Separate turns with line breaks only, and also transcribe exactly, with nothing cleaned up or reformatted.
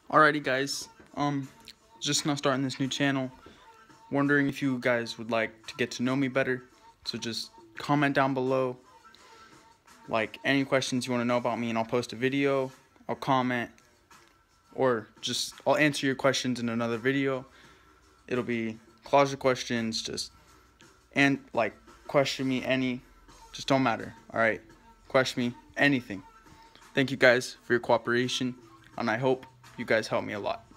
Alrighty guys, um, just now starting this new channel, wondering if you guys would like to get to know me better, so just comment down below, like any questions you want to know about me and I'll post a video, I'll comment, or just I'll answer your questions in another video. It'll be closet questions, just, and like, question me any, just don't matter, alright, question me anything. Thank you guys for your cooperation, and I hope you guys help me a lot.